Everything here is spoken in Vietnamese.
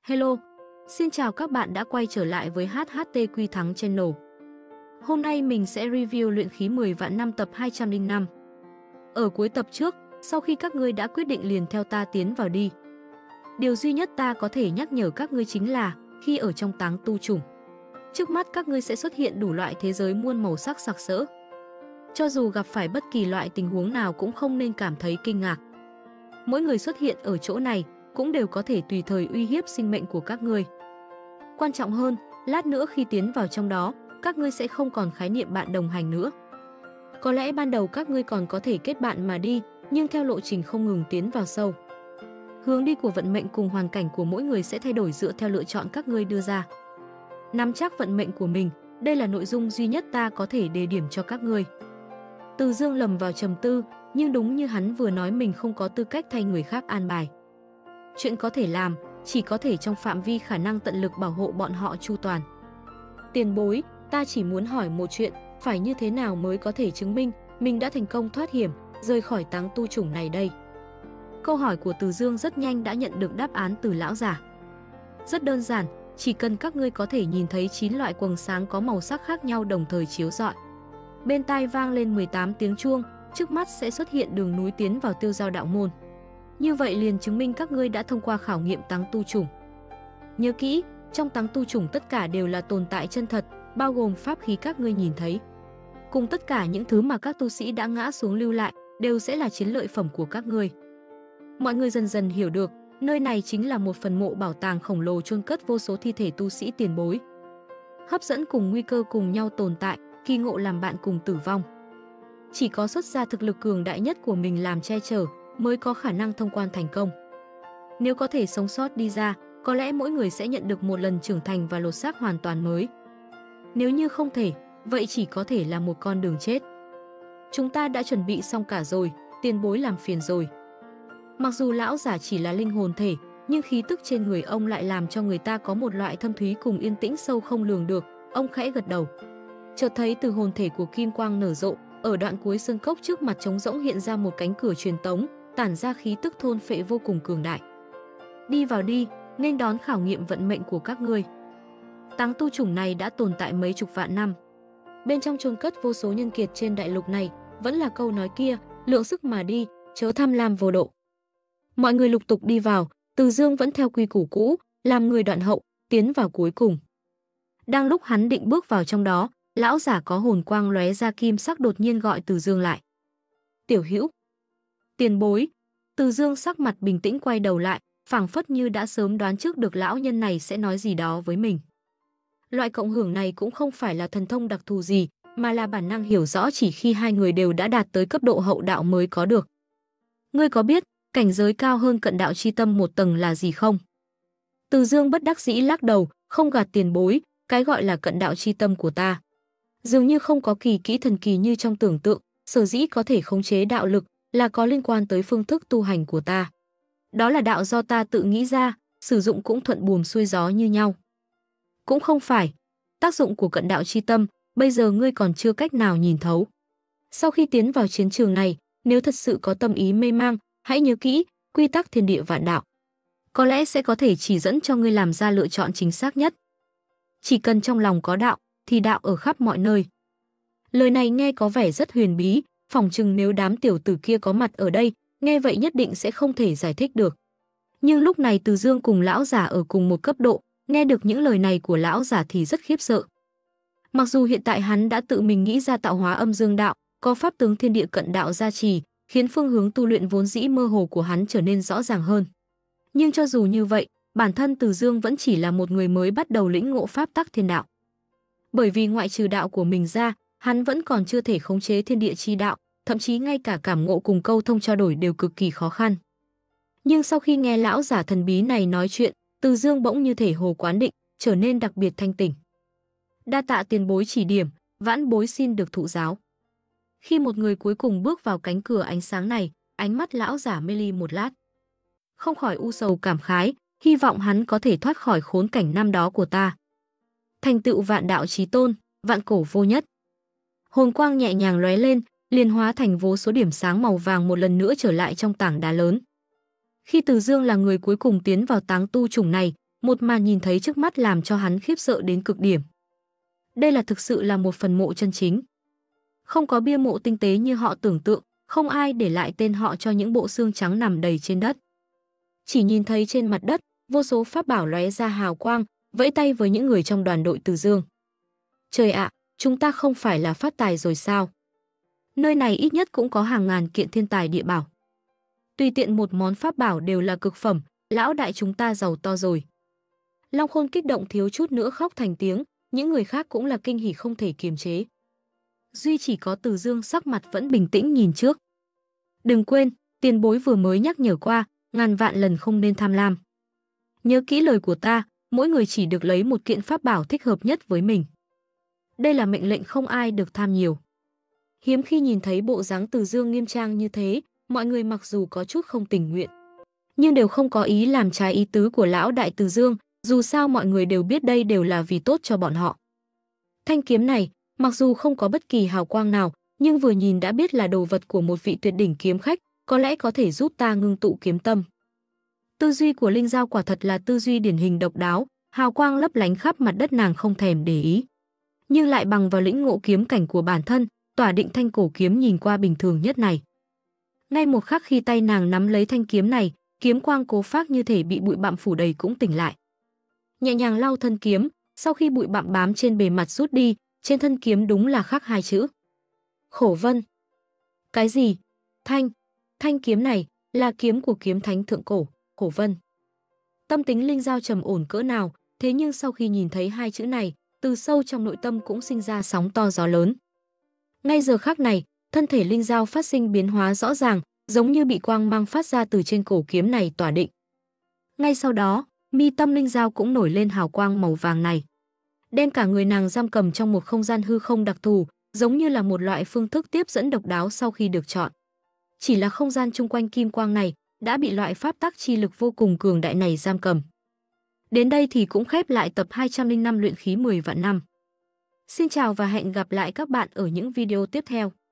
Hello, xin chào các bạn đã quay trở lại với HHTQ Thắng Channel. Hôm nay mình sẽ review luyện khí 10 vạn năm tập 205. Ở cuối tập trước, sau khi các ngươi đã quyết định liền theo ta tiến vào đi. Điều duy nhất ta có thể nhắc nhở các ngươi chính là khi ở trong táng tu chủng, trước mắt các ngươi sẽ xuất hiện đủ loại thế giới muôn màu sắc sặc sỡ. Cho dù gặp phải bất kỳ loại tình huống nào cũng không nên cảm thấy kinh ngạc. Mỗi người xuất hiện ở chỗ này cũng đều có thể tùy thời uy hiếp sinh mệnh của các ngươi. Quan trọng hơn, lát nữa khi tiến vào trong đó, các ngươi sẽ không còn khái niệm bạn đồng hành nữa. Có lẽ ban đầu các ngươi còn có thể kết bạn mà đi, nhưng theo lộ trình không ngừng tiến vào sâu, hướng đi của vận mệnh cùng hoàn cảnh của mỗi người sẽ thay đổi dựa theo lựa chọn các ngươi đưa ra. Nắm chắc vận mệnh của mình, đây là nội dung duy nhất ta có thể đề điểm cho các ngươi. Từ Dương lầm vào trầm tư, nhưng đúng như hắn vừa nói, mình không có tư cách thay người khác an bài. Chuyện có thể làm, chỉ có thể trong phạm vi khả năng tận lực bảo hộ bọn họ chu toàn. Tiền bối, ta chỉ muốn hỏi một chuyện, phải như thế nào mới có thể chứng minh mình đã thành công thoát hiểm, rời khỏi táng tu chủng này đây? Câu hỏi của Từ Dương rất nhanh đã nhận được đáp án từ lão giả. Rất đơn giản, chỉ cần các ngươi có thể nhìn thấy 9 loại quầng sáng có màu sắc khác nhau đồng thời chiếu rọi. Bên tai vang lên 18 tiếng chuông, trước mắt sẽ xuất hiện đường núi tiến vào Tiêu Giao đạo môn. Như vậy liền chứng minh các ngươi đã thông qua khảo nghiệm táng tu chủng. Nhớ kỹ, trong táng tu chủng tất cả đều là tồn tại chân thật, bao gồm pháp khí các ngươi nhìn thấy. Cùng tất cả những thứ mà các tu sĩ đã ngã xuống lưu lại, đều sẽ là chiến lợi phẩm của các ngươi. Mọi người dần dần hiểu được, nơi này chính là một phần mộ bảo tàng khổng lồ chôn cất vô số thi thể tu sĩ tiền bối. Hấp dẫn cùng nguy cơ cùng nhau tồn tại, kỳ ngộ làm bạn cùng tử vong. Chỉ có xuất ra thực lực cường đại nhất của mình làm che chở, mới có khả năng thông quan thành công. Nếu có thể sống sót đi ra, có lẽ mỗi người sẽ nhận được một lần trưởng thành và lột xác hoàn toàn mới. Nếu như không thể, vậy chỉ có thể là một con đường chết. Chúng ta đã chuẩn bị xong cả rồi, tiền bối làm phiền rồi. Mặc dù lão giả chỉ là linh hồn thể, nhưng khí tức trên người ông lại làm cho người ta có một loại thâm thúy cùng yên tĩnh sâu không lường được. Ông khẽ gật đầu. Chợt thấy từ hồn thể của kim quang nở rộ, ở đoạn cuối sơn cốc trước mặt trống rỗng hiện ra một cánh cửa truyền tống, tản ra khí tức thôn phệ vô cùng cường đại. Đi vào đi, nên đón khảo nghiệm vận mệnh của các ngươi. Táng tu chủng này đã tồn tại mấy chục vạn năm. Bên trong chôn cất vô số nhân kiệt trên đại lục này, vẫn là câu nói kia, lượng sức mà đi, chớ tham lam vô độ. Mọi người lục tục đi vào, Từ Dương vẫn theo quy củ cũ, làm người đoạn hậu, tiến vào cuối cùng. Đang lúc hắn định bước vào trong đó, lão giả có hồn quang lóe ra kim sắc đột nhiên gọi Từ Dương lại. Tiểu hữu. Tiền bối. Từ Dương sắc mặt bình tĩnh quay đầu lại, phảng phất như đã sớm đoán trước được lão nhân này sẽ nói gì đó với mình. Loại cộng hưởng này cũng không phải là thần thông đặc thù gì, mà là bản năng hiểu rõ chỉ khi hai người đều đã đạt tới cấp độ hậu đạo mới có được. Ngươi có biết, cảnh giới cao hơn cận đạo chi tâm một tầng là gì không? Từ Dương bất đắc dĩ lắc đầu, không gạt tiền bối, cái gọi là cận đạo chi tâm của ta dường như không có kỳ kỹ thần kỳ như trong tưởng tượng, sở dĩ có thể khống chế đạo lực là có liên quan tới phương thức tu hành của ta. Đó là đạo do ta tự nghĩ ra, sử dụng cũng thuận buồm xuôi gió như nhau. Cũng không phải. Tác dụng của cận đạo chi tâm, bây giờ ngươi còn chưa cách nào nhìn thấu. Sau khi tiến vào chiến trường này, nếu thật sự có tâm ý mê mang, hãy nhớ kỹ, quy tắc thiên địa vạn đạo. Có lẽ sẽ có thể chỉ dẫn cho ngươi làm ra lựa chọn chính xác nhất. Chỉ cần trong lòng có đạo, thì đạo ở khắp mọi nơi. Lời này nghe có vẻ rất huyền bí, phỏng chừng nếu đám tiểu tử kia có mặt ở đây, nghe vậy nhất định sẽ không thể giải thích được. Nhưng lúc này Từ Dương cùng lão giả ở cùng một cấp độ, nghe được những lời này của lão giả thì rất khiếp sợ. Mặc dù hiện tại hắn đã tự mình nghĩ ra tạo hóa âm dương đạo, có pháp tướng thiên địa cận đạo gia trì, khiến phương hướng tu luyện vốn dĩ mơ hồ của hắn trở nên rõ ràng hơn. Nhưng cho dù như vậy, bản thân Từ Dương vẫn chỉ là một người mới bắt đầu lĩnh ngộ pháp tắc thiên đạo. Bởi vì ngoại trừ đạo của mình ra, hắn vẫn còn chưa thể khống chế thiên địa chi đạo, thậm chí ngay cả cảm ngộ cùng câu thông trao đổi đều cực kỳ khó khăn. Nhưng sau khi nghe lão giả thần bí này nói chuyện, Từ Dương bỗng như thể hồ quán định, trở nên đặc biệt thanh tỉnh. Đa tạ tiền bối chỉ điểm, vãn bối xin được thụ giáo. Khi một người cuối cùng bước vào cánh cửa ánh sáng này, ánh mắt lão giả mê ly một lát. Không khỏi u sầu cảm khái, hy vọng hắn có thể thoát khỏi khốn cảnh năm đó của ta. Thành tựu vạn đạo chí tôn, vạn cổ vô nhất. Hồn quang nhẹ nhàng lóe lên, liền hóa thành vô số điểm sáng màu vàng một lần nữa trở lại trong tảng đá lớn. Khi Từ Dương là người cuối cùng tiến vào táng tu chủng này, một màn nhìn thấy trước mắt làm cho hắn khiếp sợ đến cực điểm. Đây là thực sự là một phần mộ chân chính. Không có bia mộ tinh tế như họ tưởng tượng, không ai để lại tên họ cho những bộ xương trắng nằm đầy trên đất. Chỉ nhìn thấy trên mặt đất, vô số pháp bảo lóe ra hào quang, vẫy tay với những người trong đoàn đội Từ Dương. Trời ạ, chúng ta không phải là phát tài rồi sao? Nơi này ít nhất cũng có hàng ngàn kiện thiên tài địa bảo. Tùy tiện một món pháp bảo đều là cực phẩm, lão đại chúng ta giàu to rồi. Long Khôn kích động thiếu chút nữa khóc thành tiếng, những người khác cũng là kinh hỉ không thể kiềm chế. Duy chỉ có Từ Dương sắc mặt vẫn bình tĩnh nhìn trước. Đừng quên, tiền bối vừa mới nhắc nhở qua, ngàn vạn lần không nên tham lam. Nhớ kỹ lời của ta, mỗi người chỉ được lấy một kiện pháp bảo thích hợp nhất với mình. Đây là mệnh lệnh không ai được tham nhiều. Hiếm khi nhìn thấy bộ dáng Từ Dương nghiêm trang như thế, mọi người mặc dù có chút không tình nguyện, nhưng đều không có ý làm trái ý tứ của lão đại Từ Dương, dù sao mọi người đều biết đây đều là vì tốt cho bọn họ. Thanh kiếm này, mặc dù không có bất kỳ hào quang nào, nhưng vừa nhìn đã biết là đồ vật của một vị tuyệt đỉnh kiếm khách, có lẽ có thể giúp ta ngưng tụ kiếm tâm. Tư duy của Linh Giao quả thật là tư duy điển hình độc đáo, hào quang lấp lánh khắp mặt đất nàng không thèm để ý. Nhưng lại bằng vào lĩnh ngộ kiếm cảnh của bản thân, tỏa định thanh cổ kiếm nhìn qua bình thường nhất này. Ngay một khắc khi tay nàng nắm lấy thanh kiếm này, kiếm quang cố phác như thể bị bụi bặm phủ đầy cũng tỉnh lại. Nhẹ nhàng lau thân kiếm, sau khi bụi bặm bám trên bề mặt rút đi, trên thân kiếm đúng là khắc hai chữ. Khổ Vân. Cái gì? Thanh kiếm này là kiếm của kiếm thánh thượng cổ, Khổ Vân. Tâm tính Linh Giao trầm ổn cỡ nào, thế nhưng sau khi nhìn thấy hai chữ này, từ sâu trong nội tâm cũng sinh ra sóng to gió lớn. Ngay giờ khắc này, thân thể Linh Giao phát sinh biến hóa rõ ràng, giống như bị quang mang phát ra từ trên cổ kiếm này tỏa định. Ngay sau đó, mi tâm Linh Giao cũng nổi lên hào quang màu vàng này, đem cả người nàng giam cầm trong một không gian hư không đặc thù, giống như là một loại phương thức tiếp dẫn độc đáo sau khi được chọn. Chỉ là không gian chung quanh kim quang này đã bị loại pháp tắc chi lực vô cùng cường đại này giam cầm. Đến đây thì cũng khép lại tập 205 luyện khí 10 vạn năm. Xin chào và hẹn gặp lại các bạn ở những video tiếp theo.